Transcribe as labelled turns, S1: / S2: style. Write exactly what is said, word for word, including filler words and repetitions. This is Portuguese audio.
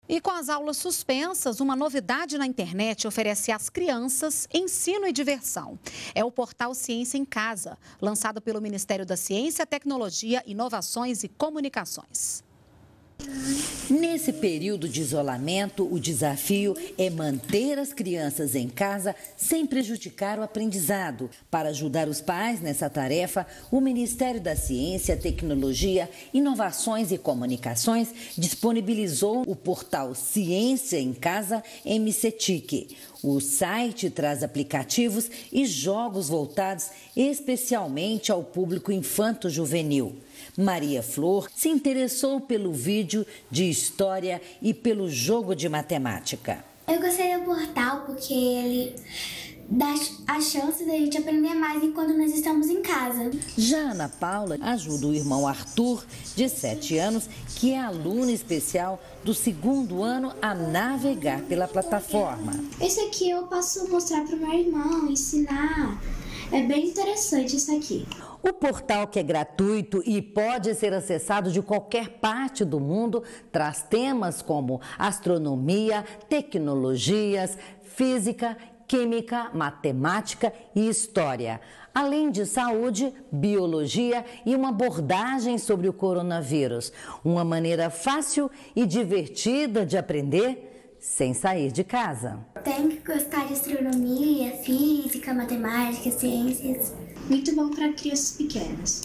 S1: E com as aulas suspensas, uma novidade na internet oferece às crianças ensino e diversão. É o portal Ciência em Casa, lançado pelo Ministério da Ciência, Tecnologia, Inovações e Comunicações.
S2: Nesse período de isolamento, o desafio é manter as crianças em casa sem prejudicar o aprendizado. Para ajudar os pais nessa tarefa, o Ministério da Ciência, Tecnologia, Inovações e Comunicações disponibilizou o portal Ciência em Casa M C T I C. O site traz aplicativos e jogos voltados especialmente ao público infanto-juvenil. Maria Flor se interessou pelo vídeo de história e pelo jogo de matemática.
S3: Eu gostei do portal porque ele dá a chance da gente aprender mais enquanto nós estamos em casa.
S2: Já a Ana Paula ajuda o irmão Arthur, de sete anos, que é aluno especial do segundo ano, a navegar pela plataforma.
S3: Esse aqui eu posso mostrar para o meu irmão, ensinar. É bem interessante isso aqui.
S2: O portal, que é gratuito e pode ser acessado de qualquer parte do mundo, traz temas como astronomia, tecnologias, física, química, matemática e história, além de saúde, biologia e uma abordagem sobre o coronavírus. Uma maneira fácil e divertida de aprender sem sair de casa.
S3: Tem que gostar de astronomia, física, matemática, ciências.
S4: Muito bom para crianças pequenas.